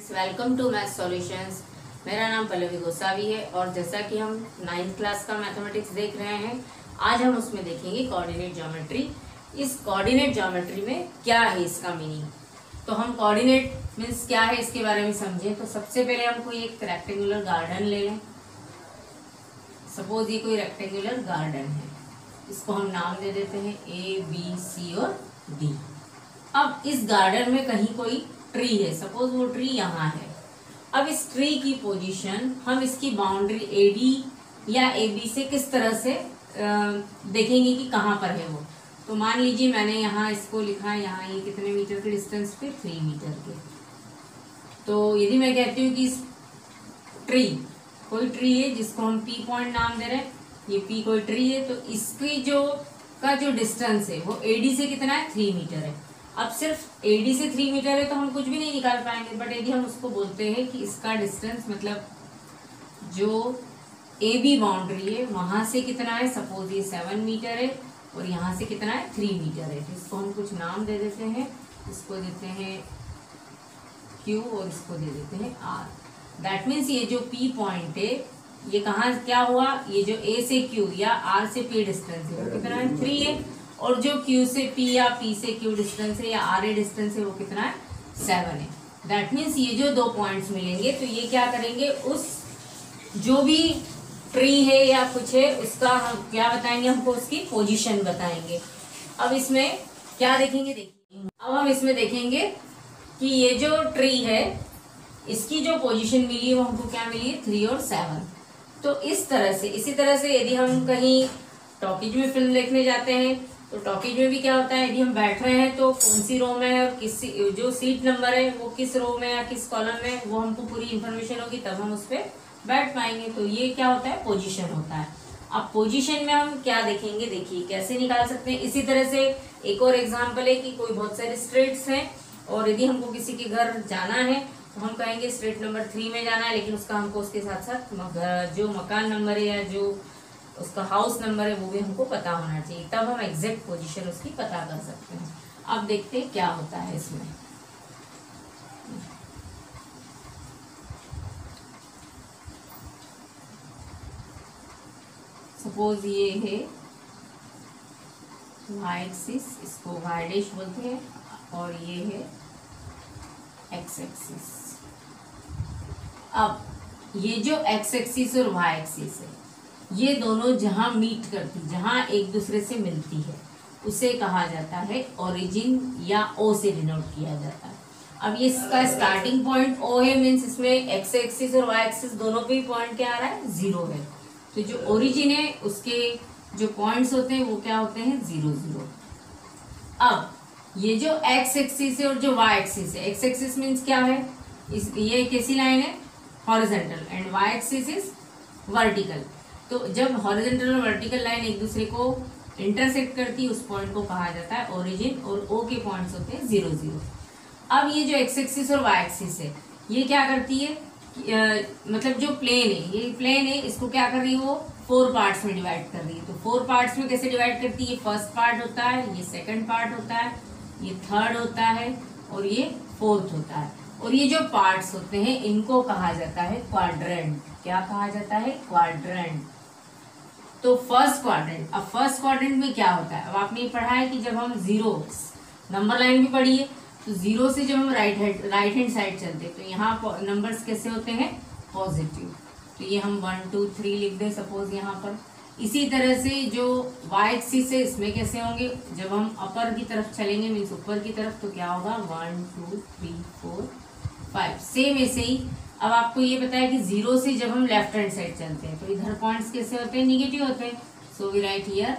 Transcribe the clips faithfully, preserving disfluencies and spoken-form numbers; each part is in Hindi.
Welcome to math solutions. मेरा नाम पल्लवी गोसावी है और जैसा कि हम नाइन्थ क्लास का मैथमेटिक्स देख रहे हैं, आज हम उसमें देखेंगे कोऑर्डिनेट ज्योमेट्री। इस कोऑर्डिनेट ज्योमेट्री में क्या है इसका मीनिंग, तो हम कोऑर्डिनेट मीन्स क्या है इसके बारे में समझें। तो सबसे पहले हम कोई एक रेक्टेंगुलर गार्डन ले लें। सपोज ये कोई रेक्टेंगुलर गार्डन है, इसको हम नाम दे देते हैं ए बी सी और डी। अब इस गार्डन में कहीं कोई ट्री है, सपोज वो ट्री यहाँ है। अब इस ट्री की पोजीशन हम इसकी बाउंड्री ए डी या ए बी से किस तरह से आ, देखेंगे कि कहाँ पर है वो। तो मान लीजिए मैंने यहाँ इसको लिखा है, यहाँ ये कितने मीटर के डिस्टेंस पे, थ्री मीटर के। तो यदि मैं कहती हूँ कि इस ट्री कोई ट्री है जिसको हम पी पॉइंट नाम दे रहे हैं, ये पी कोई ट्री है, तो इसकी जो का जो डिस्टेंस है वो एडी से कितना है, थ्री मीटर है। अब सिर्फ एडी से थ्री मीटर है तो हम कुछ भी नहीं निकाल पाएंगे, बट यदि हम उसको बोलते हैं कि इसका डिस्टेंस मतलब जो ए बी बाउंड्री है वहां से कितना है, सपोज ये सेवन मीटर है और यहाँ से कितना है, थ्री मीटर है। तो इसको हम कुछ नाम दे देते हैं, इसको देते हैं क्यू और इसको दे देते हैं आर। दैट मीन्स ये जो पी पॉइंट है ये कहाँ क्या हुआ, ये जो ए से क्यू या आर से पी डिस्टेंस है वो कितना है, थ्री है, और जो Q से P या P से Q डिस्टेंस है या R A डिस्टेंस है वो कितना है, सेवन है। दैट मीन्स ये जो दो पॉइंट्स मिलेंगे तो ये क्या करेंगे, उस जो भी ट्री है या कुछ है उसका हम क्या बताएंगे, हमको उसकी पोजीशन बताएंगे। अब इसमें क्या देखेंगे, देखिए अब हम इसमें देखेंगे कि ये जो ट्री है इसकी जो पोजीशन मिली है वो हमको क्या मिली है, थ्री और सेवन। तो इस तरह से इसी तरह से यदि हम कहीं टॉकीज में फिल्म देखने जाते हैं तो टॉकीज में भी क्या होता है, यदि हम बैठ रहे हैं तो कौन सी रो में है और किस जो सीट नंबर है वो किस रो में या किस कॉलम में, वो हमको पूरी इंफॉर्मेशन होगी तब हम उस पर बैठ पाएंगे। तो ये क्या होता है, पोजीशन होता है। अब पोजीशन में हम क्या देखेंगे, देखिए कैसे निकाल सकते हैं। इसी तरह से एक और एग्जाम्पल है कि कोई बहुत सारे स्ट्रीट्स हैं और यदि हमको किसी के घर जाना है तो हम कहेंगे स्ट्रीट नंबर थ्री में जाना है, लेकिन उसका हमको उसके साथ साथ जो मकान नंबर है या जो उसका हाउस नंबर है वो भी हमको पता होना चाहिए, तब हम एग्जैक्ट पोजीशन उसकी पता कर सकते हैं। अब देखते हैं क्या होता है इसमें। सपोज ये है वाई एक्सिस, इसको वाई डैश बोलते हैं, और ये है एक्स एक्सिस। अब ये जो एक्स एक्सिस और वाई एक्सिस है ये दोनों जहां मीट करती, जहां एक दूसरे से मिलती है उसे कहा जाता है ओरिजिन या ओ से डिनोट किया जाता है। अब ये इसका स्टार्टिंग पॉइंट ओ है, मीन्स इसमें एक्स एक्सिस और वाई एक्सिस दोनों पे पॉइंट क्या आ रहा है, जीरो है। तो जो ओरिजिन है उसके जो पॉइंट्स होते हैं वो क्या होते हैं, जीरो जीरो। अब ये जो एक्स एक्सिस है और जो वाई एक्सिस है, एक्स एक्सिस मीन्स क्या है, इस ये कैसी लाइन है, horizontal, and Y axis is vertical. तो जब हॉरिजॉन्टल और वर्टिकल लाइन एक दूसरे को इंटरसेक्ट करती है उस पॉइंट को कहा जाता है ओरिजिन, और ओ के पॉइंट्स होते हैं जीरो जीरो। अब ये जो एक्स एक्सिस और वाई एक्सिस है ये क्या करती है, आ, मतलब जो प्लेन है, ये प्लेन है, इसको क्या कर रही है, वो फोर पार्ट्स में डिवाइड कर रही है। तो फोर पार्ट्स में कैसे डिवाइड करती है, ये फर्स्ट पार्ट होता है, ये सेकंड पार्ट होता है, ये थर्ड होता है और ये फोर्थ होता है। और ये जो पार्ट्स होते हैं इनको कहा जाता है क्वाड्रेंट। क्या कहा जाता है, क्वाड्रेंट। तो फर्स्ट क्वाड्रेंट, अब फर्स्ट क्वाड्रेंट में क्या होता है, अब आपने पढ़ा है कि जब हम जीरो नंबर लाइन भी पढ़ी है, तो जीरो से जब हम right hand right hand side चलते हैं तो यहाँ नंबर्स कैसे होते हैं, पॉजिटिव। तो ये हम वन टू थ्री लिख दे सपोज यहाँ पर। इसी तरह से जो वाई एक्सिस है इसमें कैसे होंगे, जब हम अपर की तरफ चलेंगे मीन्स ऊपर की तरफ, तो क्या होगा, one two three four five. Same ऐसे ही अब आपको ये पता है कि जीरो से जब हम लेफ्ट हैंड साइड चलते हैं तो इधर पॉइंट्स कैसे होते हैं, निगेटिव होते हैं। So we write here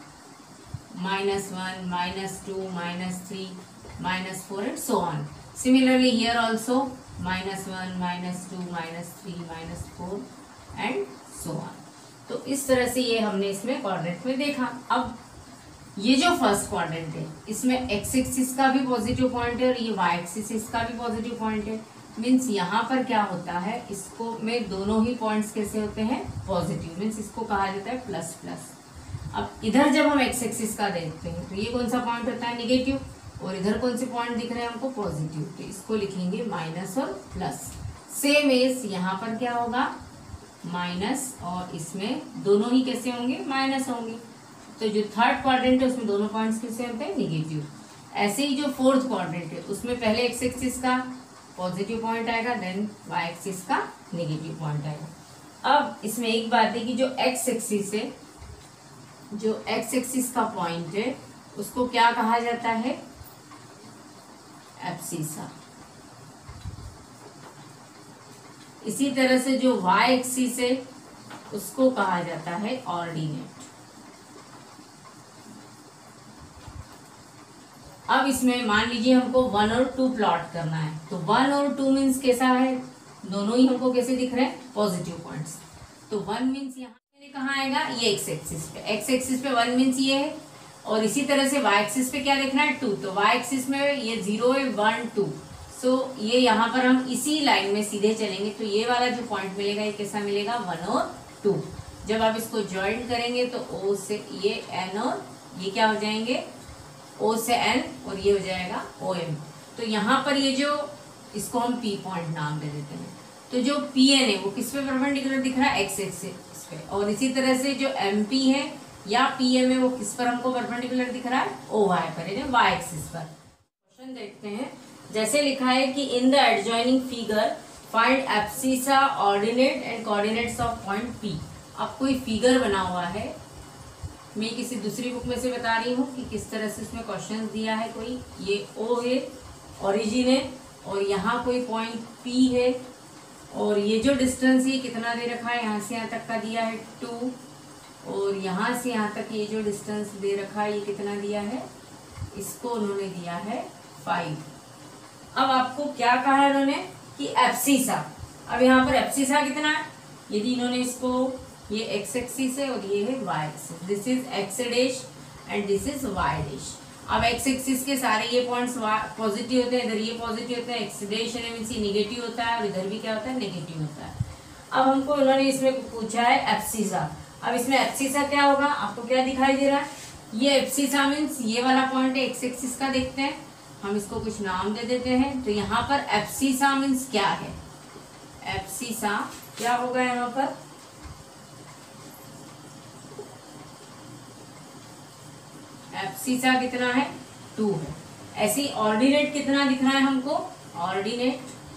minus one, minus two, minus three, minus four and so on. Similarly here also minus one, minus two, minus three, minus four and so on. तो इस तरह से ये हमने इसमें क्वाड्रेंट में देखा। अब ये जो फर्स्ट क्वाड्रेंट है इसमें एक्स एक्सिस का भी पॉजिटिव पॉइंट है और ये वाई एक्सिस का भी पॉजिटिव पॉइंट है। मीन्स यहाँ पर क्या होता है, इसको में दोनों ही पॉइंट्स कैसे होते हैं, पॉजिटिव। मीन्स इसको कहा जाता है प्लस प्लस। अब इधर जब हम एक्स एक्सिस का देखते हैं तो ये कौन सा पॉइंट होता है, निगेटिव, और इधर कौन से पॉइंट दिख रहे हैं हमको, पॉजिटिव, तो इसको लिखेंगे माइनस और प्लस। सेम एज यहाँ पर क्या होगा, माइनस, और इसमें दोनों ही कैसे होंगे, माइनस होंगे। तो जो थर्ड क्वाड्रेंट है उसमें दोनों पॉइंट्स कैसे होते हैं, निगेटिव। ऐसे ही जो फोर्थ क्वाड्रेंट है उसमें पहले एक्स एक्सिस का पॉजिटिव पॉइंट आएगा, देन वाई एक्सिस का नेगेटिव पॉइंट आएगा। अब इसमें एक बात है कि जो एक्स एक्सिस है, जो एक्स एक्सिस का पॉइंट है उसको क्या कहा जाता है, एब्सिसा। इसी तरह से जो वाई एक्सिस है उसको कहा जाता है ऑर्डिनेट। अब इसमें मान लीजिए हमको वन और टू प्लॉट करना है, तो वन और टू मीन्स कैसा है, दोनों ही हमको कैसे दिख रहे हैं, पॉजिटिव पॉइंट्स। तो वन मीन्स यहाँ कहाँ आएगा, ये एक्स एक्सिस पे, एक्स एक्सिस पे वन मीन्स ये है, और इसी तरह से वाई एक्सिस पे क्या देखना है, टू। तो वाई एक्सिस में ये जीरो है, वन टू, सो ये यहाँ पर हम इसी लाइन में सीधे चलेंगे, तो ये वाला जो पॉइंट मिलेगा ये कैसा मिलेगा, वन और टू। जब आप इसको ज्वाइन करेंगे तो ओ से ये एन और ये क्या हो जाएंगे, ओ से एन, और ये हो जाएगा ओ एम। तो यहाँ पर ये जो, इसको हम पी पॉइंट नाम दे देते हैं। तो जो पी एन है वो किस पे परपेंडिकुलर दिख रहा है, एक्स एक्सिस पे, और इसी तरह से जो एम पी है या पी एम है वो किस पर हमको परपेंडिकुलर दिख रहा है, ओ वाई पर, यानी वाई एक्सिस पर। क्वेश्चन देखते हैं, जैसे लिखा है कि in the adjoining figure find abscissa, ordinate and coordinates of point P. अब कोई फिगर बना हुआ है, मैं किसी दूसरी बुक में से बता रही हूँ कि किस तरह से इसमें क्वेश्चन दिया है। कोई ये ओ है, ओरिजिन है, और यहाँ कोई पॉइंट पी है, और ये जो डिस्टेंस ये कितना दे रखा है, यहाँ से यहाँ तक का दिया है टू, और यहाँ से यहाँ तक ये जो डिस्टेंस दे रखा है ये कितना दिया है, इसको उन्होंने दिया है फाइव। अब आपको क्या कहा है उन्होंने कि एब्सिसा। अब यहाँ पर एब्सिसा कितना है, यदि इन्होंने इसको, ये एक्स एक्सिस है और ये है Y axis, this is X dash and this is Y dash. अब एक्स एक्सिस के सारे ये पॉइंट्स पॉजिटिव होते हैं, इधर ये पॉजिटिव होते हैं, एक्स डैश मीन्स ये निगेटिव होता है, और इधर भी क्या होता है, नेगेटिव होता है। अब हमको उन्होंने इसमें पूछा है एब्सिसा। अब इसमें एब्सिसा क्या होगा, आपको क्या दिखाई दे रहा है, ये एब्सिसा मीन्स ये वाला पॉइंट है एक्स एक्सिस का, देखते हैं हम इसको कुछ नाम दे देते हैं। तो यहाँ पर एब्सिसा मीन्स क्या है, एब्सिसा क्या होगा यहाँ पर, एब्सिसा कितना है, टू है। ऐसी ऑर्डिनेट कितना दिख रहा है हमको, ऑर्डिनेट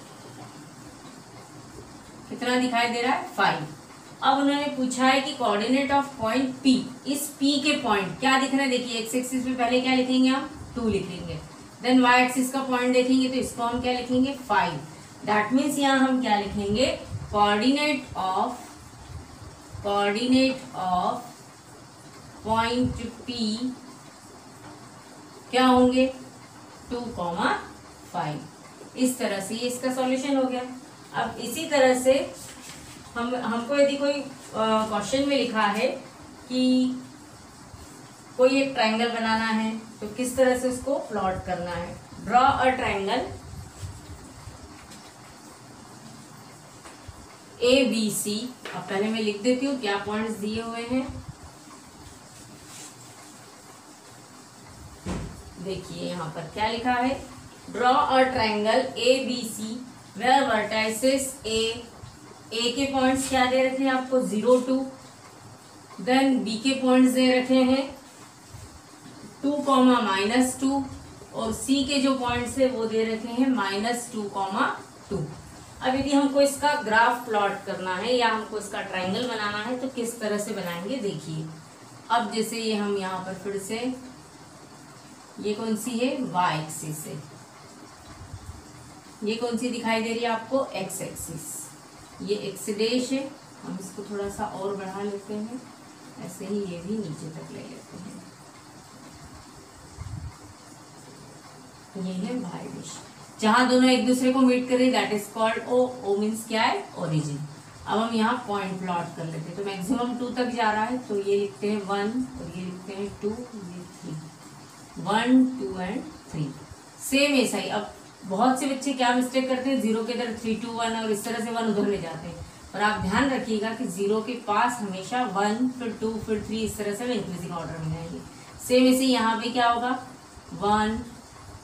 कितना दिखाई दे रहा है, फाइव। अब उन्होंने पूछा है कि कोऑर्डिनेट ऑफ पॉइंट पी, इस पी के पॉइंट क्या दिख रहे हैं, देखिए एक्स एक्सिस पे पहले क्या लिखेंगे हम, टू लिखेंगे, देन वाई एक्सिस का पॉइंट देखेंगे तो इसको हम क्या लिखेंगे, फाइव। दैट मीन्स यहाँ हम क्या लिखेंगे, coordinate of, coordinate of point P क्या होंगे, टू कॉमा फाइव। इस तरह से ये इसका सॉल्यूशन हो गया। अब इसी तरह से हम हमको यदि कोई क्वेश्चन में लिखा है कि कोई एक ट्रायंगल बनाना है तो किस तरह से उसको प्लॉट करना है, draw a triangle A B C. अब पहले मैं लिख देती हूँ क्या पॉइंट्स दिए हुए हैं। देखिए यहाँ पर क्या लिखा है, draw a triangle A B C where vertices A, A के पॉइंट्स क्या दे रखे हैं आपको, जीरो टू, देन बी के पॉइंट्स दे रखे हैं टू कॉमा माइनस टू, और सी के जो पॉइंट्स है वो दे रखे हैं माइनस टू कॉमा टू। अब यदि हमको इसका ग्राफ प्लॉट करना है या हमको इसका ट्रायंगल बनाना है तो किस तरह से बनाएंगे, देखिए। अब जैसे ये हम यहाँ पर फिर से, ये कौन सी है, वाई एक्सिस है, ये कौन सी दिखाई दे रही है आपको, एक्स एक्सिस, ये एक्स डैश है, हम इसको थोड़ा सा और बढ़ा लेते हैं, ऐसे ही ये भी नीचे तक ले लेते हैं, ये है वाई डैश। जहां दोनों एक दूसरे को मीट कर रही that is called O, O means क्या है, ओरिजिन। अब हम यहाँ पॉइंट प्लॉट कर लेते हैं, तो मैक्सिमम टू तक जा रहा है, तो ये लिखते हैं वन और ये लिखते हैं टू, ये three, one two and three. Same ऐसा ही। अब बहुत से बच्चे क्या मिस्टेक करते हैं, जीरो के इधर थ्री टू वन और इस तरह से वन उधर ले जाते हैं, और आप ध्यान रखिएगा कि जीरो के पास हमेशा वन, फिर टू, फिर थ्री, इस तरह से इंक्रीजिंग ऑर्डर में जाएंगे। सेम ऐसे यहाँ पे क्या होगा, वन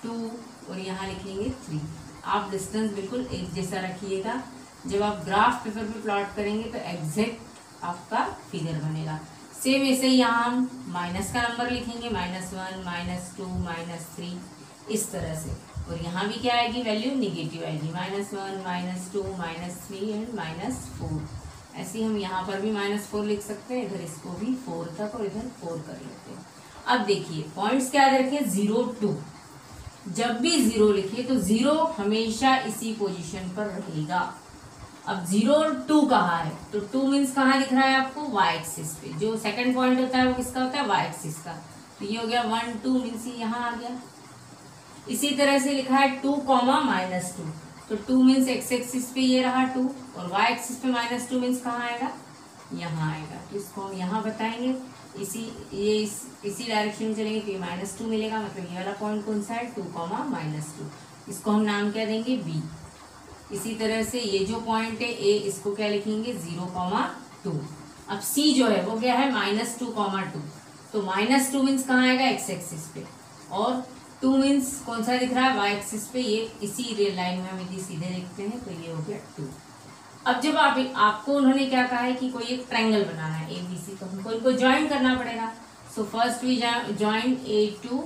टू और यहाँ लिखेंगे थ्री। आप डिस्टेंस बिल्कुल एक जैसा रखिएगा। जब आप ग्राफ पेपर पे प्लॉट करेंगे तो एग्जैक्ट आपका फिगर बनेगा। सेम ऐसे ही यहाँ हम माइनस का नंबर लिखेंगे, minus one, minus two, minus three, इस तरह से। और यहाँ भी क्या आएगी वैल्यू, निगेटिव आएगी, minus one, minus two, minus three and minus four. ऐसे हम यहाँ पर भी माइनस फोर लिख सकते हैं, इधर इसको भी फोर तक और इधर फोर कर लेते हैं। अब देखिए पॉइंट्स क्या याद रखें, जीरो टू। जब भी जीरो लिखे तो जीरो हमेशा इसी पोजीशन पर रहेगा। अब जीरो और टू कहाँ है, तो टू मीन्स कहाँ दिख रहा है आपको, वाई एक्सिस पे। जो सेकंड पॉइंट होता है वो किसका होता है, वाई एक्सिस का। तो ये हो गया वन टू मीन्स यहाँ आ गया। इसी तरह से लिखा है टू कॉमा माइनस टू, तो टू मीन्स एक्स एक्सिस पे ये रहा टू, और वाई एक्सिस पे माइनस टू मीन्स कहाँ आएगा, यहाँ आएगा। तो इसको हम यहाँ बताएंगे, इसी ये इस, इसी डायरेक्शन में चलेंगे तो ये माइनस टू मिलेगा। मतलब ये वाला पॉइंट कौन सा है, टू कॉमा माइनस टू। इसको हम नाम क्या देंगे, बी। इसी तरह से ये जो पॉइंट है ए, इसको क्या लिखेंगे, जीरो कॉमा टू। अब सी जो है वो क्या है, माइनस टू कॉमा टू। तो माइनस टू मीन्स कहाँ आएगा, एक्स एक्सिस पे, और टू मीन्स कौन सा दिख रहा है, वाई एक्सिस पे। ये इसी रेल लाइन में हम यदि सीधे देखते हैं तो ये हो गया टू। अब जब आप आपको उन्होंने क्या कहा है कि कोई एक ट्रायंगल बनाना है ए बी सी, तो हमको इनको ज्वाइन करना पड़ेगा। So first we join A to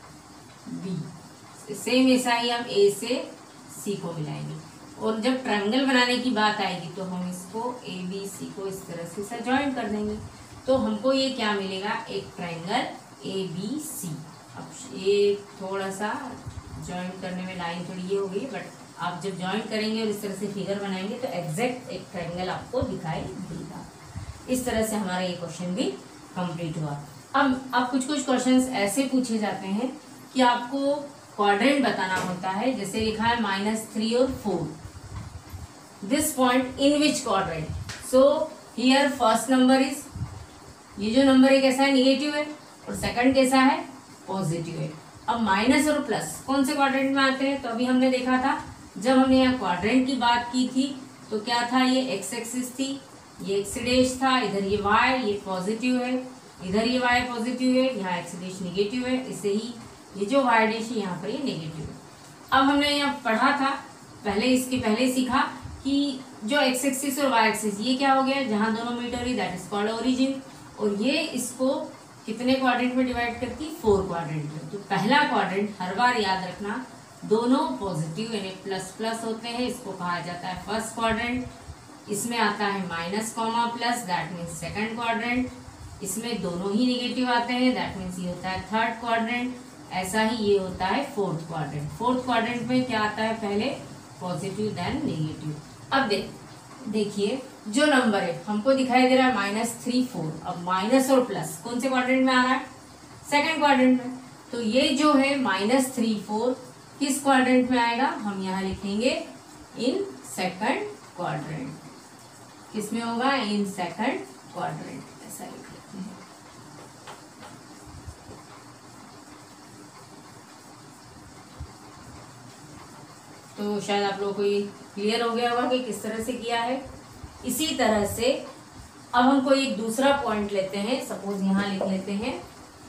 B. Same ऐसा ही हम ए से सी को मिलाएंगे। और जब ट्रायंगल बनाने की बात आएगी तो हम इसको ए बी सी को इस तरह से ज्वाइन कर देंगे। तो हमको ये क्या मिलेगा, एक ट्रायंगल ए बी सी। अब ये थोड़ा सा ज्वाइन करने में लाइन थोड़ी ये हो गई, बट आप जब ज्वाइन करेंगे और इस तरह से फिगर बनाएंगे तो एग्जैक्ट एक ट्रायंगल आपको दिखाई देगा। इस तरह से हमारा ये क्वेश्चन भी कंप्लीट हुआ। अब अब कुछ कुछ क्वेश्चंस ऐसे पूछे जाते हैं कि आपको क्वाड्रेंट बताना होता है। जैसे लिखा है माइनस थ्री और four, this point in which quadrant. So here first number is, ये जो नंबर है कैसा है, निगेटिव है, और सेकंड कैसा है, पॉजिटिव है। अब माइनस और प्लस कौन से क्वाड्रेंट में आते हैं, तो अभी हमने देखा था जब हमने यहाँ क्वाड्रेंट की बात की थी तो क्या था, ये एक्स एक्सिस थी, ये एक्स डैश था, इधर ये वाई, ये पॉजिटिव है, इधर ये वाई पॉजिटिव है, यहाँ एक्स डैश निगेटिव है। इसे ही ये जो वाई डैश है यहाँ पर ये नेगेटिव है। अब हमने यहाँ पढ़ा था पहले, इसके पहले सीखा कि जो एक्स एक्सिस और वाई एक्सिस ये क्या हो गया, जहाँ दोनों मीट हो रही दैट इज कॉल्ड ओरिजिन। और ये इसको कितने क्वाड्रेंट में डिवाइड करती है, फोर क्वाड्रेंट में। तो पहला क्वाड्रेंट हर बार याद रखना, दोनों पॉजिटिव यानी प्लस प्लस होते हैं, इसको कहा जाता है फर्स्ट क्वाड्रेंट। इसमें आता है minus comma plus, that means second quadrant. इसमें दोनों ही निगेटिव आते हैं, दैट मीन्स ये होता है थर्ड क्वाड्रेंट। ऐसा ही ये होता है फोर्थ क्वाड्रेंट। फोर्थ क्वाड्रेंट में क्या आता है, पहले पॉजिटिव देन नेगेटिव। अब देख देखिए जो नंबर है हमको दिखाई दे रहा है माइनस थ्री फोर। अब माइनस और प्लस कौन से क्वाड्रेंट में आ रहा है, सेकंड क्वाड्रेंट में। तो ये जो है माइनस थ्री फोर किस क्वाड्रेंट में आएगा, हम यहाँ लिखेंगे इन सेकंड क्वाड्रेंट। किसमें होगा, इन सेकंड क्वाड्रेंट, ऐसा लिख लेते हैं। तो शायद आप लोगों को ये क्लियर हो गया होगा कि किस तरह से किया है। इसी तरह से अब हम कोई एक दूसरा पॉइंट लेते हैं, सपोज यहाँ लिख लेते हैं,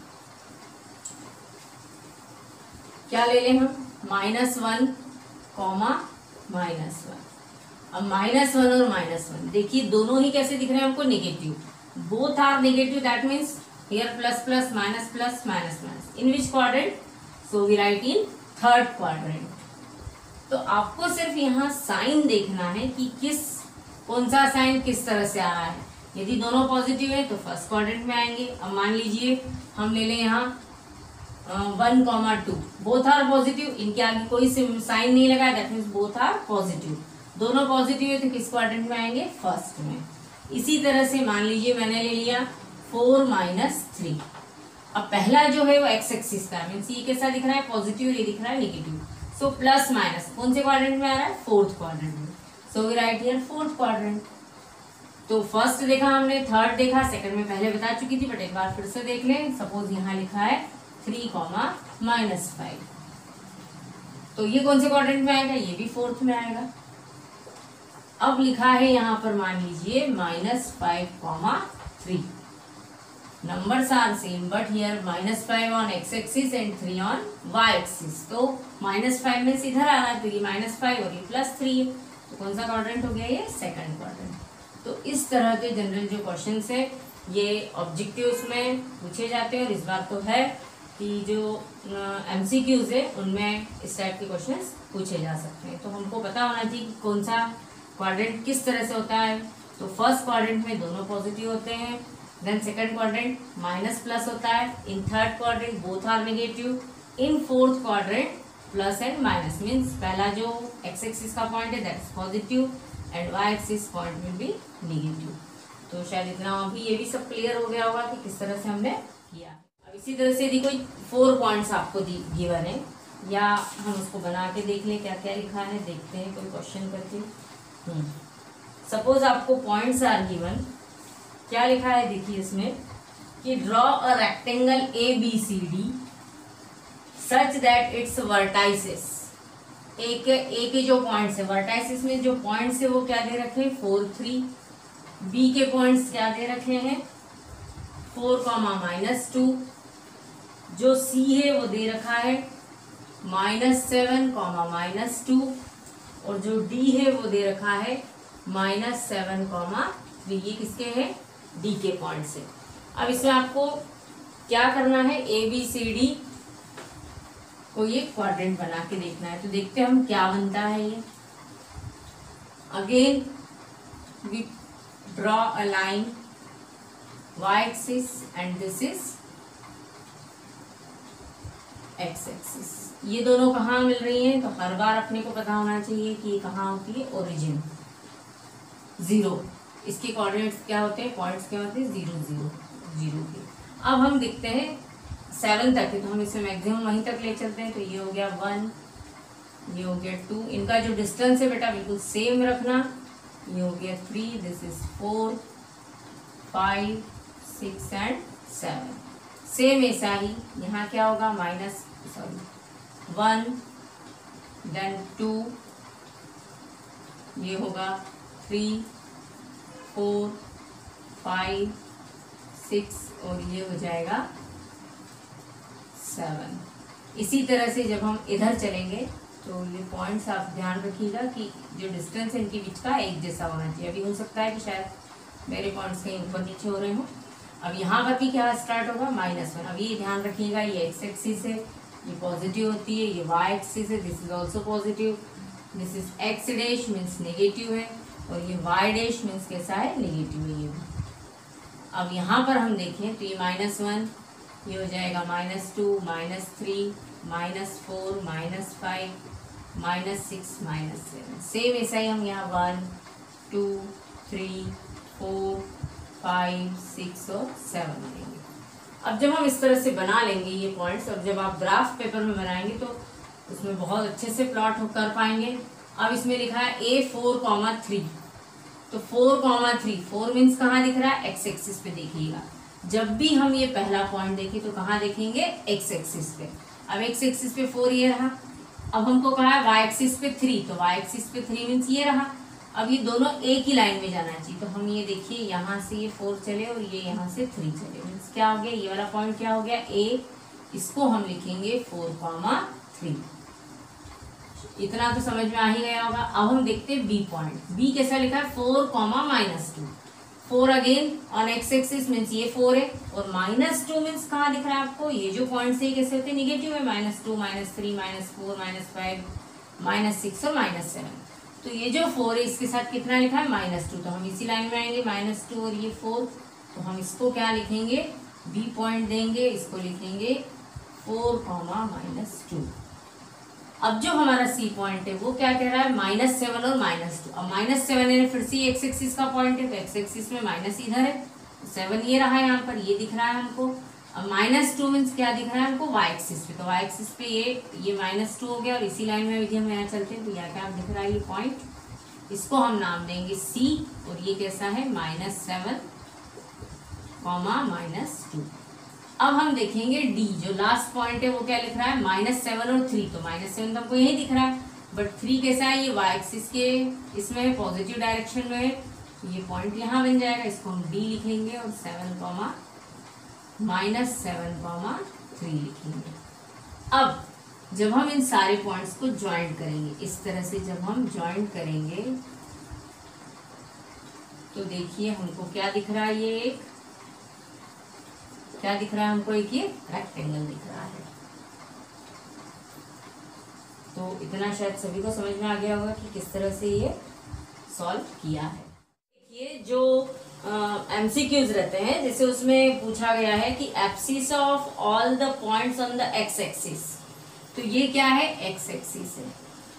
क्या ले लें हम, minus one comma minus one. अब माइनस वन और माइनस वन देखिए दोनों ही कैसे दिख रहे हैं हमको, negative. Both are negative, that means here plus plus minus plus minus minus. In which quadrant, so we write in third quadrant. तो आपको सिर्फ यहाँ साइन देखना है कि किस कौन सा साइन किस तरह से आ रहा है। यदि दोनों पॉजिटिव है तो फर्स्ट क्वाड्रेंट में आएंगे। अब मान लीजिए हम ले लें यहाँ one comma two, both are positive, इनके आगे कोई साइन नहीं लगा, that means both are positive. दोनों पॉजिटिव है तो किस क्वाड्रेंट में आएंगे, फर्स्ट में। इसी तरह से मान लीजिए मैंने ले लिया फोर माइनस थ्री। अब पहला जो है वो एक्स एक्सिस का, मीन्स ये कैसा दिख रहा है, पॉजिटिव, ये दिख रहा है निगेटिव। सो प्लस माइनस कौन से क्वाड्रेंट में आ रहा है, फोर्थ क्वाड्रेंट में। So we write here fourth quadrant. तो फर्स्ट देखा हमने, थर्ड देखा, सेकंड में पहले बता चुकी थी, बट एक बार फिर से देख लें। सपोज यहाँ लिखा है थ्री कॉमा माइनस फाइव, तो ये कौन से क्वाड्रेंट में आएगा, ये भी फोर्थ में आएगा। अब लिखा है यहाँ पर मान लीजिए minus five comma three, numbers are same but here minus five on x axis and three on y axis। तो minus फाइव में इधर आ रहा है तो ये minus फाइव और ये प्लस थ्री है, तो कौन सा क्वाड्रेंट हो गया? ये सेकंड क्वाड्रेंट। तो इस तरह के जनरल जो क्वेश्चंस है ये ऑब्जेक्टिव्स में पूछे जाते हैं और इस बार तो है कि जो एमसीक्यूज है उनमें इस टाइप के क्वेश्चंस पूछे जा सकते हैं। तो हमको पता होना चाहिए कि कौन सा क्वाड्रेंट किस तरह से होता है। तो फर्स्ट क्वाड्रेंट में दोनों पॉजिटिव होते हैं, then second quadrant minus plus होता है, in third quadrant both are negative, in fourth quadrant plus and minus means पहला जो एक्स एक्सिस का पॉइंट है that is positive and Y axis point will be negative. तो शायद इतना अभी ये भी सब क्लियर हो गया होगा कि किस तरह से हमने किया। अब इसी तरह से यदि कोई फोर पॉइंट्स आपको गिवन है या हम उसको बना के देख लें क्या क्या लिखा है, देखते हैं कोई क्वेश्चन करके। सपोज आपको पॉइंट्स आर गिवन, क्या लिखा है देखिए इसमें कि draw a rectangle A B C D such that its vertices. एक ए के जो पॉइंट्स है वर्टाइसेस में जो पॉइंट्स है वो क्या दे रखे हैं? Four three. बी के पॉइंट्स क्या दे रखे हैं? Four comma minus two. जो सी है वो दे रखा है minus seven comma minus two और जो डी है वो दे रखा है माइनस सेवन कॉमा थ्री। ये किसके हैं? डी के पॉइंट से। अब इसमें आपको क्या करना है? ए बी सी डी को ये क्वाड्रेंट बना के देखना है। तो देखते हैं हम क्या बनता है ये। Again we draw a line Y axis and this is X axis. ये दोनों कहाँ मिल रही हैं? तो हर बार अपने को पता होना चाहिए कि ये कहाँ होती है? Origin zero. इसके कोऑर्डिनेट्स क्या होते हैं? पॉइंट्स क्या होते हैं? जीरो जीरो जीरो के। अब हम देखते हैं सेवन तक है तो हम इसे मैक्सिमम वहीं तक ले चलते हैं। तो ये हो गया वन, ये हो गया टू। इनका जो डिस्टेंस है बेटा बिल्कुल सेम रखना। ये हो गया three, this is four, five, six and seven. Same ऐसा ही यहाँ क्या होगा? Minus sorry one, then two, ये होगा थ्री, फोर, फाइव, सिक्स और ये हो जाएगा सेवन। इसी तरह से जब हम इधर चलेंगे तो ये पॉइंट्स आप ध्यान रखिएगा कि जो डिस्टेंस है इनके बीच का एक जैसा होना चाहिए। अभी हो सकता है कि शायद मेरे पॉइंट्स कहीं ऊपर नीचे हो रहे हो। अब यहाँ पर भी क्या स्टार्ट होगा? Minus one. अब ये ध्यान रखिएगा ये एक्स एक्सिस है, ये पॉजिटिव होती है, ये वाई एक्सिस है, this is also positive, this is X dash means negative है और ये वाई डैश मीन्स कैसा है? नेगेटिव है ये भी। अब यहाँ पर हम देखें तो ये माइनस वन, ये हो जाएगा minus two, minus three, minus four, minus five, minus six, minus seven. Same ऐसा ही हम यहाँ one, two, three, four, five, six और सेवन बनेंगे। अब जब हम इस तरह से बना लेंगे ये पॉइंट्स और जब आप ग्राफ पेपर में बनाएंगे तो उसमें बहुत अच्छे से प्लॉट कर पाएंगे। अब इसमें लिखा है ए फोर कॉमा थ्री, तो four comma three, four means कहाँ दिख रहा है? एक्स एक्सिस पे देखिएगा। जब भी हम ये पहला पॉइंट देखें तो कहाँ देखेंगे? एक्स एक्सिस पे। अब एक्स एक्सिस पे फोर ये रहा। अब हमको कहा है वाई एक्सिस पे थ्री, तो वाई एक्सिस पे थ्री मीन्स ये रहा। अब ये दोनों एक ही लाइन में जाना चाहिए। तो हम ये देखिए यहाँ से ये फोर चले और ये यहाँ से थ्री चले मीन्स क्या हो गया? ये वाला पॉइंट क्या हो गया? ए। इसको हम लिखेंगे फोर कॉमा थ्री। इतना तो समझ में आ ही गया होगा। अब हम देखते हैं बी पॉइंट। बी कैसा लिखा है? Four comma minus two. Four again on X axis means ये फोर है और माइनस टू मीन्स कहाँ दिख रहा है आपको? ये जो पॉइंट है कैसे होते हैं? निगेटिव है। Minus two, minus three, minus four, minus five, minus six और माइनस सेवन। तो ये जो फोर है इसके साथ कितना लिखा है? Minus two. तो हम इसी लाइन में आएंगे माइनस टू और ये फोर, तो हम इसको क्या लिखेंगे? बी पॉइंट देंगे, इसको लिखेंगे फोर कॉमा माइनस टू। अब जो हमारा सी पॉइंट है वो क्या कह रहा है? माइनस सेवन और माइनस टू। अब माइनस सेवन है फिर से एक्स एक्सिस का पॉइंट है तो एक्स एक्सिस में माइनस इधर है, सेवन ये रहा है यहाँ पर, ये दिख रहा है हमको। अब माइनस टू मीन्स क्या दिख रहा है हमको? वाई एक्सिस पे। तो वाई एक्सिस पे ये ये माइनस टू हो गया और इसी लाइन में भी हम यहाँ चलते हैं तो यहाँ क्या दिख रहा है? ये पॉइंट, इसको हम नाम देंगे सी और ये कैसा है? Minus seven comma minus two. अब हम देखेंगे डी, जो लास्ट पॉइंट है वो क्या लिख रहा है? माइनस सेवन और थ्री। तो माइनस सेवन तो हमको यही दिख रहा है बट थ्री कैसा है? ये वाई एक्सिस के इसमें है, पॉजिटिव डायरेक्शन में है। ये पॉइंट यहाँ बन जाएगा, इसको हम डी लिखेंगे और seven comma minus seven comma three लिखेंगे। अब जब हम इन सारे पॉइंट्स को ज्वाइंट करेंगे, इस तरह से जब हम ज्वाइंट करेंगे तो देखिए हमको क्या दिख रहा है, ये एक क्या दिख रहा है हमको, एक ये रेक्टेंगल दिख रहा है। तो इतना शायद सभी को समझ में आ गया होगा कि किस तरह से ये सॉल्व किया है। ये जो एमसीक्यूज रहते हैं, जैसे उसमें पूछा गया है कि abscissa of all the points on the X axis, तो ये क्या है, एक्स एक्सिस है,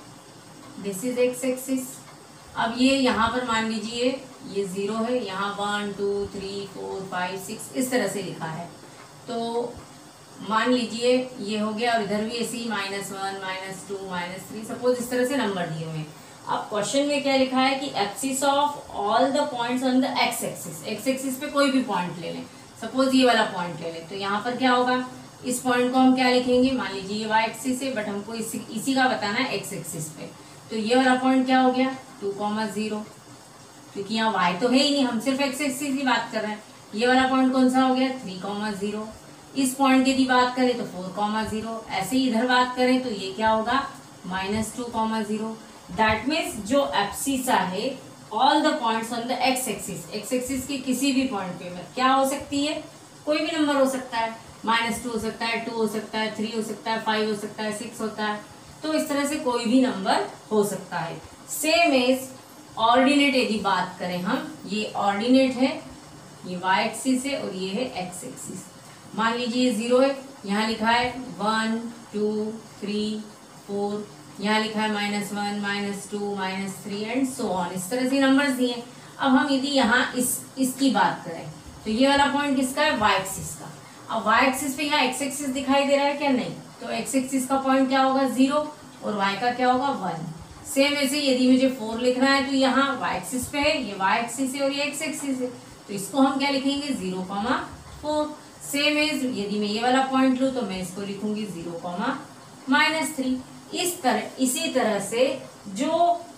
दिस इज एक्स एक्सिस। अब ये यहाँ पर मान लीजिए ये जीरो है, यहाँ one two three four five six इस तरह से लिखा है, तो मान लीजिए ये हो गया, और इधर भी ऐसे ही minus one minus two minus three suppose इस तरह से नंबर दिए हुए हैं। अब क्वेश्चन में क्या लिखा है कि abscissa of all the points on the X axis, X axis पे कोई भी पॉइंट ले लें, सपोज ये वाला पॉइंट ले लें, तो यहाँ पर क्या होगा, इस पॉइंट को हम क्या लिखेंगे, मान लीजिए ये वाई एक्सिस है, बट हमको इसी इसी का बताना है एक्स एक्सिस पे, तो ये वाला पॉइंट क्या हो गया, टू कॉमा जीरो, क्योंकि यहाँ वाई तो है ही नहीं, हम सिर्फ एक्स एक्सिस की बात कर रहे हैं। ये वाला पॉइंट कौन सा हो गया, थ्री कॉमा जीरो। इस पॉइंट की यदि बात करें तो फोर कॉमा जीरो, ऐसे ही इधर बात करें तो ये क्या होगा, minus two comma zero. That means जो एब्सिसा है all the points on the X axis, X axis के किसी भी पॉइंट पे में क्या हो सकती है, कोई भी नंबर हो सकता है, माइनस टू हो सकता है, टू हो सकता है, थ्री हो सकता है, फाइव हो सकता है, सिक्स होता है, तो इस तरह से कोई भी नंबर हो सकता है। सेम एज ऑर्डिनेट यदि बात करें हम, ये ऑर्डिनेट है, ये वाई एक्सिस है और ये है एक्स एक्सिस। मान लीजिए ये जीरो है, यहाँ लिखा है वन टू थ्री फोर, यहाँ लिखा है minus one minus two minus three and so on, इस तरह से नंबर्स दिए। अब हम यदि यहाँ इस इसकी बात करें तो ये वाला पॉइंट किसका है, वाई एक्सिस का। अब वाई एक्सिस पे यहाँ एक्स एक्सिस दिखाई दे रहा है क्या, नहीं, तो एक्स एक्सिस का पॉइंट क्या होगा, जीरो, और वाई का क्या होगा, वन। सेम ऐसे यदि मुझे फोर लिखना है तो यहाँ वाई एक्सिस पे है, ये वाई एक्सिस है और ये एक्स एक्सिस है, तो इसको हम क्या लिखेंगे, zero comma four. Same as यदि मैं ये वाला पॉइंट लूँ तो मैं इसको लिखूंगी जीरो कॉमा माइनस थ्री। इस तरह इसी तरह से जो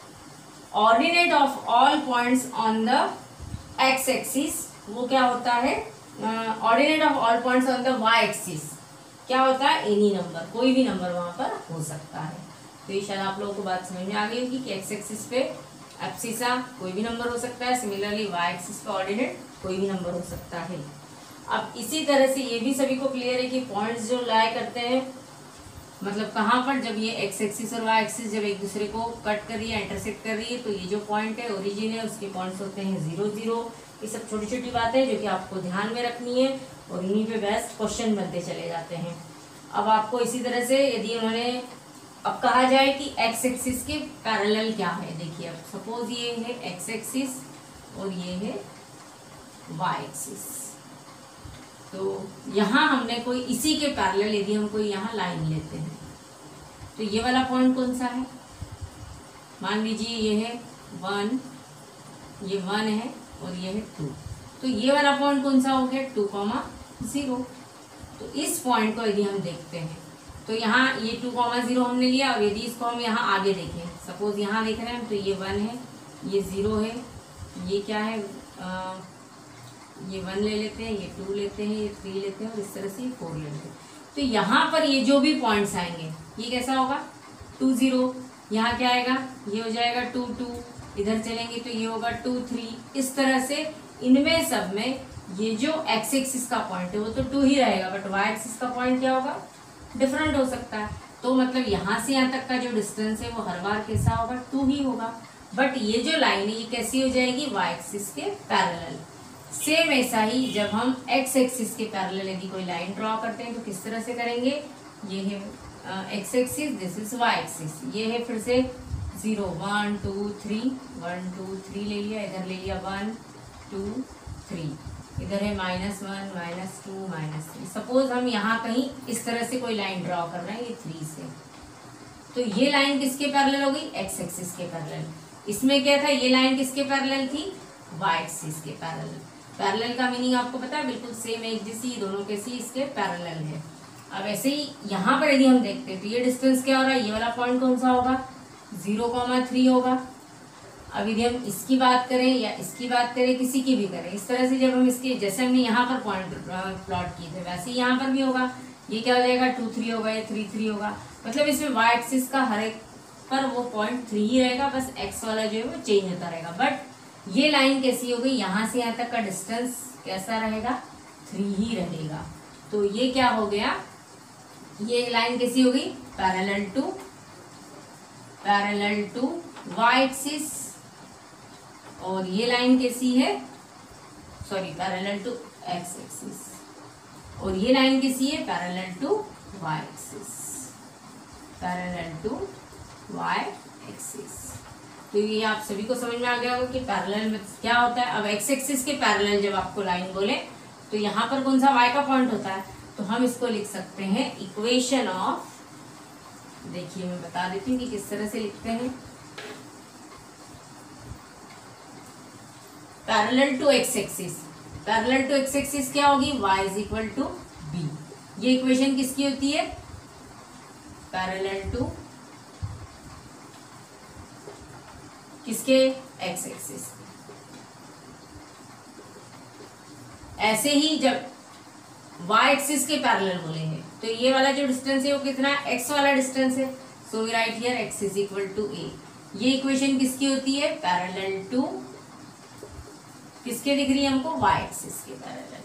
ordinate of all points on the X axis वो क्या होता है, ordinate of all points on the Y axis क्या होता है, एनी नंबर, कोई भी नंबर वहां पर हो सकता है। तो ये शायद आप लोगों को बात समझ में आ गई होगी कि एक्स एक्सिस पे एब्सिसा कोई भी नंबर हो सकता है, सिमिलरली वाई एक्सिस पे ऑर्डिनेट कोई भी नंबर हो सकता है। अब इसी तरह से ये भी सभी को क्लियर है कि पॉइंट्स जो लाई करते हैं, मतलब कहाँ पर, जब ये एक्स एक्सिस और वाई एक्सिस जब एक दूसरे को कट कर रही है, इंटरसेक्ट कर रही है, तो ये जो पॉइंट है ओरिजिन है उसके पॉइंट्स होते हैं जीरो जीरो। ये सब छोटी छोटी बातें हैं जो कि आपको ध्यान में रखनी है और इन्हीं पे बेस्ट क्वेश्चन बनते चले जाते हैं। अब आपको इसी तरह से यदि उन्होंने अब कहा जाए कि एक्स एक्सिस के पैरेलल क्या है, देखिए अब सपोज ये है एक्स एक्सिस और ये है वाई एक्सिस, तो यहाँ हमने कोई इसी के पैरेलल यदि हम कोई यहाँ लाइन लेते हैं तो ये वाला पॉइंट कौन सा है, मान लीजिए ये है वन, ये वन है और ये है टू, तो ये वाला पॉइंट कौन सा हो गया, टू कॉमा जीरो। तो इस पॉइंट को यदि हम देखते हैं तो यहाँ ये टू कॉमा जीरो हमने लिया, और यदि इसको हम यहाँ आगे देखें, सपोज यहाँ देख रहे हैं तो ये वन है, ये जीरो है, ये क्या है, आ, ये वन ले लेते हैं, ये टू लेते हैं, ये थ्री लेते हैं और इस तरह से ये फोर लेते हैं। तो यहाँ पर ये जो भी पॉइंट्स आएंगे ये कैसा होगा, टू जीरो, यहाँ क्या आएगा, ये हो जाएगा टू टू, इधर चलेंगे तो ये होगा टू थ्री। इस तरह से इनमें सब में ये जो एक्स एक्सिस का पॉइंट है वो तो टू ही रहेगा, बट वाई एक्सिस का पॉइंट क्या होगा, डिफरेंट हो सकता है। तो मतलब यहाँ से यहाँ तक का जो डिस्टेंस है वो हर बार कैसा होगा, टू ही होगा, बट ये जो लाइन है ये कैसी हो जाएगी, वाई एक्सिस के पैरेलल। सेम ऐसा ही जब हम एक्स एक्सिस के पैरेलल यदि कोई लाइन ड्रॉ करते हैं तो किस तरह से करेंगे, ये है X axis, this is Y axis, ये है फिर से zero one two three, one two three ले लिया, इधर ले लिया वन टू थ्री, इधर है minus one minus two minus three. Suppose हम यहाँ कहीं इस तरह से कोई लाइन ड्रॉ कर रहे हैं ये थ्री से, तो ये लाइन किसके पैरेलल होगी, एक्स एक्सिस के पैरेलल। इसमें क्या था, ये लाइन किसके पैरेलल थी, वाई एक्सिस के पैरेलल। पैरेलल का मीनिंग आपको पता है, बिल्कुल सेम एक जैसी, दोनों कैसी इसके पैरेलल है। अब ऐसे ही यहाँ पर यदि हम देखते हैं तो ये डिस्टेंस क्या हो रहा है, ये वाला पॉइंट कौन सा होगा, जीरो कॉमा थ्री होगा। अब यदि हम इसकी बात करें या इसकी बात करें, किसी की भी करें, इस तरह से जब हम इसके, जैसे हमने यहाँ पर पॉइंट प्लॉट किए थे, वैसे ही यहाँ पर भी होगा। ये क्या हो जाएगा, टू थ्री होगा, ये थ्री थ्री होगा। मतलब इसमें वाई एक्सिस का हर एक पर वो पॉइंट थ्री ही रहेगा, बस एक्स वाला जो है वो चेंज होता रहेगा। बट ये लाइन कैसी होगी, यहाँ से यहाँ तक का डिस्टेंस कैसा रहेगा, थ्री ही रहेगा। तो ये क्या हो गया, ये लाइन कैसी होगी, parallel to parallel to Y axis. और ये लाइन कैसी है, sorry parallel to X axis. और ये लाइन कैसी है, parallel to Y axis, parallel to Y axis. तो ये आप सभी को समझ में आ गया होगा कि पैरेलल में क्या होता है। अब एक्स एक्सिस के पैरेलल जब आपको लाइन बोले तो यहाँ पर कौन सा वाई का पॉइंट होता है, तो हम इसको लिख सकते हैं इक्वेशन ऑफ, देखिए मैं बता देती हूँ कि किस तरह से लिखते हैं। Parallel to X axis, parallel to X axis क्या होगी, y is equal to B. ये इक्वेशन किसकी होती है, पैरेलल टू किसके, एक्स एक्सिस। ऐसे ही जब y एक्सिस के पैरेलल बोलेंगे तो ये वाला जो डिस्टेंस है वो कितना, x वाला डिस्टेंस है। So we write here x is equal to a। ये इक्वेशन किसकी होती है, पैरेलल टू किसके दिख रही है हमको, y एक्सिस के पैरेलल।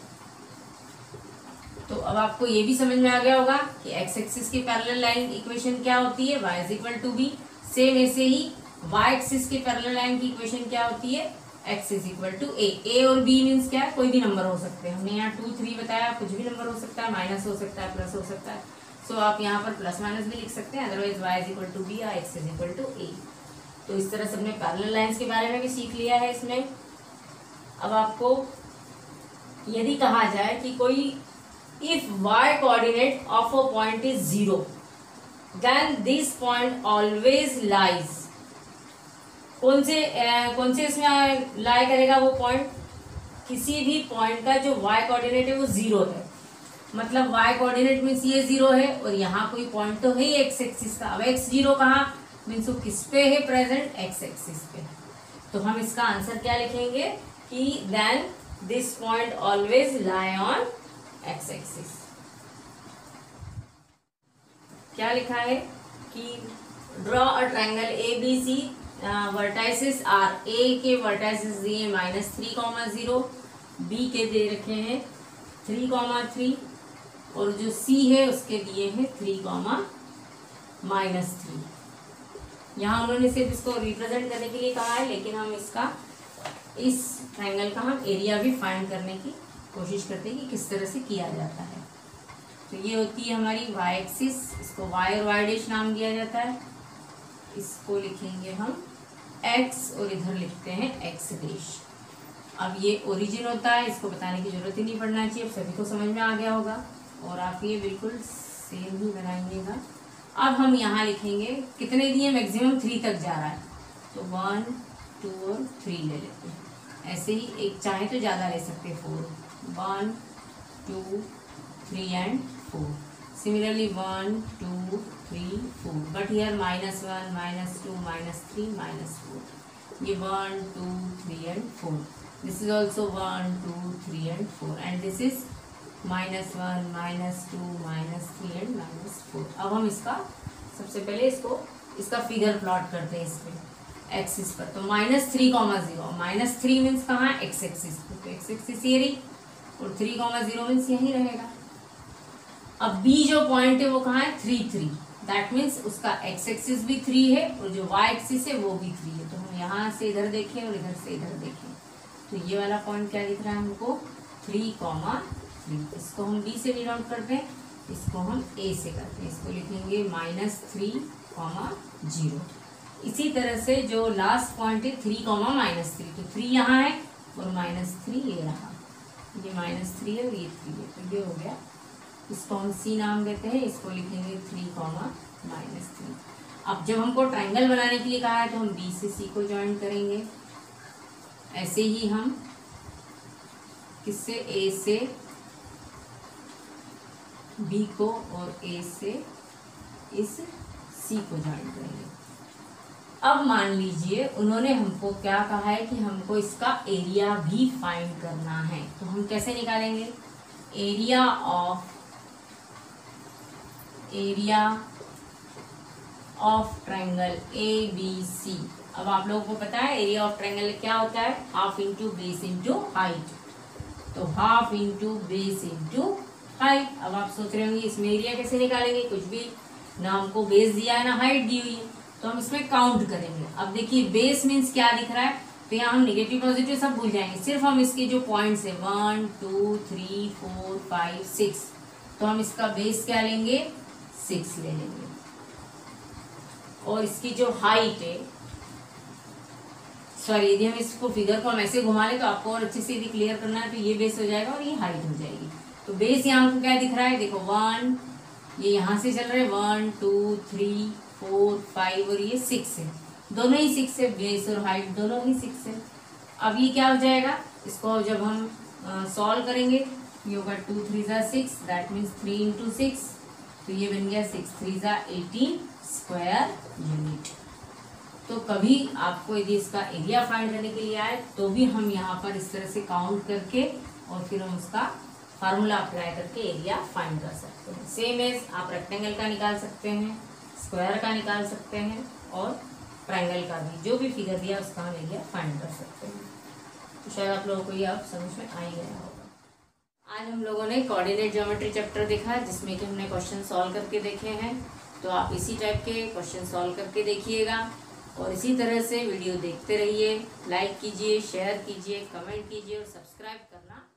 तो अब आपको ये भी समझ में आ गया होगा कि x एक्सिस की पैरेलल लाइन इक्वेशन क्या होती है, y is equal to b। सेम ऐसे ही y एक्सिस के पैरेलल लाइन की इक्वेशन क्या होती है, x is equal to a। a और b मीन्स क्या है, कोई भी नंबर हो सकते हैं। हमने यहाँ टू थ्री बताया, कुछ भी नंबर हो सकता है, माइनस हो सकता है, प्लस हो सकता है। सो so, आप यहाँ पर प्लस माइनस भी लिख सकते हैं, otherwise y is equal to b या x is equal to a। तो इस तरह से हमने पैरेलल लाइंस के बारे में भी सीख लिया है इसमें। अब आपको यदि कहा जाए कि कोई if y coordinate of a point is zero then this point always lies, कौन से आ, कौन से इसमें लाई करेगा वो पॉइंट, किसी भी पॉइंट का जो y कोऑर्डिनेट है वो जीरो है। मतलब y कोऑर्डिनेट मीन्स ये जीरो है और यहाँ कोई पॉइंट तो है ही एक्स एक्सिस का। अब x जीरो कहाँ मीन्स वो किस पे है प्रेजेंट, एक्स एक्सिस पे। तो हम इसका आंसर क्या लिखेंगे कि then this point always lie on X axis. क्या लिखा है कि draw a triangle A B C, vertices are, A के वर्टाइसिस दिए minus three comma zero, B के दे रखे हैं थ्री कॉमा थ्री, और जो सी है उसके दिए हैं थ्री कॉमा माइनस थ्री। यहाँ उन्होंने सिर्फ इसको रिप्रेजेंट करने के लिए कहा है, लेकिन हम इसका इस ट्रायंगल का हम एरिया भी फाइंड करने की कोशिश करते हैं कि किस तरह से किया जाता है। तो ये होती है हमारी y एक्सिस, इसको y और y डैश नाम दिया जाता है। इसको लिखेंगे हम x और इधर लिखते हैं x डैश। अब ये ओरिजिन होता है, इसको बताने की जरूरत ही नहीं पड़ना चाहिए, अब सभी को समझ में आ गया होगा और आप ये बिल्कुल सेम ही बनाइएगा। अब हम यहाँ लिखेंगे कितने दिए, मैक्सिमम थ्री तक जा रहा है तो वन टू और थ्री ले लेते हैं। ऐसे ही एक चाहे तो ज़्यादा ले सकते हैं, four, one two three and four. Similarly one two three four, but here minus one minus two minus three minus four. ये one two three and four, this is also one two three and four, and this is minus one minus two minus three and minus four. अब हम इसका सबसे पहले इसको इसका फिगर प्लॉट करते हैं इस पे एक्सिस पर। तो minus three comma zero, minus three means कहाँ, एक्स एक्सिस पे, तो एक्स एक्सिस ये रही और थ्री कॉमा जीरो मीन्स यही रहेगा। अब बी जो पॉइंट है वो कहाँ है, थ्री थ्री, दैट मीन्स उसका एक्स एक्सिस भी थ्री है और जो वाई एक्सिस है वो भी थ्री है। तो हम यहाँ से इधर देखें और इधर से इधर देखें तो ये वाला पॉइंट क्या दिख रहा है हमको, थ्री कॉमा थ्री। इसको हम बी से डिनोट करते हैं, इसको हम ए से करते हैं, इसको लिखेंगे माइनस थ्री कॉमा जीरो। इसी तरह से जो लास्ट पॉइंट है थ्री कॉमा माइनस थ्री, तो थ्री यहाँ है और माइनस थ्री ये रहा, ये माइनस थ्री है और ये थ्री है, तो ये हो गया। इसको हम सी नाम देते हैं, इसको लिखेंगे थ्री कॉमा माइनस थ्री। अब जब हमको ट्रायंगल बनाने के लिए कहा है तो हम बी से सी को ज्वाइन करेंगे। ऐसे ही हम किससे, ए से बी को और ए से इस सी को ज्वाइन करेंगे। अब मान लीजिए उन्होंने हमको क्या कहा है कि हमको इसका एरिया भी फाइंड करना है, तो हम कैसे निकालेंगे? Area of area of triangle A B C. अब आप लोगों को पता है एरिया ऑफ ट्रायंगल क्या होता है? Half into base into height. तो half into base into height. अब आप सोच रहे होंगे इसमें एरिया कैसे निकालेंगे? कुछ भी ना हमको बेस दिया है ना हाइट दी हुई है, तो हम इसमें काउंट करेंगे। अब देखिए बेस मीन्स क्या दिख रहा है, तो यहाँ हम नेगेटिव पॉजिटिव सब भूल जाएंगे, सिर्फ हम इसके जो पॉइंट्स है one two three four five six, तो हम इसका बेस क्या लेंगे? सिक्स ले लेंगे। और इसकी जो हाइट है, सॉरी यदि हम इसको फिगर को हम ऐसे घुमा ले तो आपको और अच्छे से यदि क्लियर करना है तो ये बेस हो जाएगा और ये हाइट हो जाएगी। तो बेस यहाँ हमको क्या दिख रहा है? देखो वन, ये यहाँ से चल रहा है one two three four five और ये सिक्स है, दोनों ही सिक्स है, बेस और हाइट दोनों ही सिक्स है। अब ये क्या हो जाएगा? इसको जब हम सॉल्व करेंगे ये होगा टू थ्री जा six, that means three into six, तो ये बन गया सिक्स थ्री जा एटीन स्क्वायर यूनिट। तो कभी आपको यदि इसका एरिया फाइंड करने के लिए आए तो भी हम यहाँ पर इस तरह से काउंट करके और फिर हम उसका फार्मूला अप्लाई करके एरिया फाइंड कर सकते हैं। सेम एज आप रेक्टेंगल का निकाल सकते हैं, स्क्वायर का निकाल सकते हैं और ट्रायंगल का भी, जो भी फिगर दिया उसका हम एरिया फाइंड कर सकते हैं। तो शायद आप लोगों को ये अब समझ में आ ही गया होगा। आज हम लोगों ने कोऑर्डिनेट ज्योमेट्री चैप्टर देखा है जिसमें कि हमने क्वेश्चन सॉल्व करके देखे हैं। तो आप इसी टाइप के क्वेश्चन सॉल्व करके देखिएगा और इसी तरह से वीडियो देखते रहिए। लाइक कीजिए, शेयर कीजिए, कमेंट कीजिए और सब्सक्राइब करना